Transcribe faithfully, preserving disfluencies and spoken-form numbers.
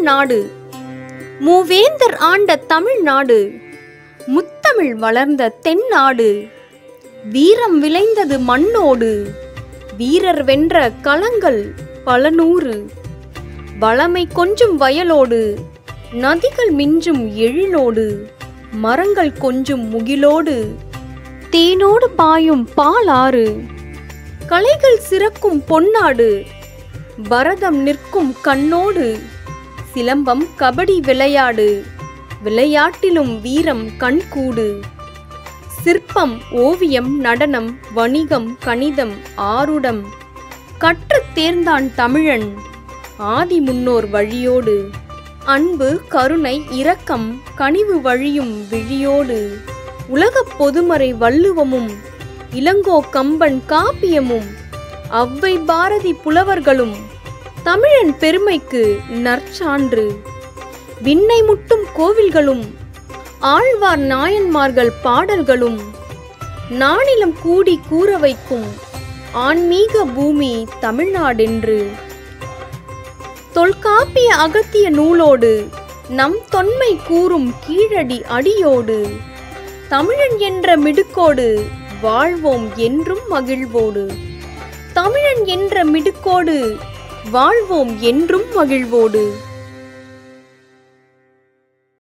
தமிழ்நாடு. மூவேந்தர் ஆண்ட தமிழ்நாடு, முத்தமிழ் வளர்ந்த தென்னாடு. வீரம் விளைந்தது மண்ணோடு, வீரர் வென்ற களங்கள் பல நூறு. வளமை கொஞ்சும் வயலோடு, நதிகள் மிஞ்சும் எழிலோடு. மரங்கள் கொஞ்சும் முகிலோடு, தேனோடு பாயும் பாலாறு. கலைகள் சிறக்கும் பொன்னாடு, பரதம் நிற்கும் கண்ணோடு. சிலம்பம் கபடி விளையாடு, விளையாட்டிலும் வீரம் கண்கூடு. சிற்பம் ஓவியம் நடனம் வணிகம் கணிதம் ஆருடம். கற்றுத் தேர்ந்தான் தமிழன் ஆதி முன்னோர் வழியோடு. அன்பு கருணை இரக்கம் கனிவு வழியும் விழியோடு. உலகப் பொதுமறை வள்ளுவமும் இளங்கோ கம்பன் காப்பியமும் அவ்வை பாரதி புலவர்களும் தமிழன் பெருமைக்கு நற்சான்று. விண்ணை முட்டும் கோவில்களும் ஆழ்வார் நாயன்மார்கள் பாடல்களும் நானிலம் கூடி கூற வைக்கும் ஆன்மீக பூமி தமிழ்நாடென்று. தொல்காப்பிய அகத்திய நூலோடு நம் தொன்மை கூறும் கீழடி அடியோடு. தமிழன் என்ற மிடுக்கோடு வாழ்வோம் என்றும் மகிழ்வோடு. தமிழன் என்ற மிடுக்கோடு வாழ்வோம் என்றும் மகிழ்வோடு.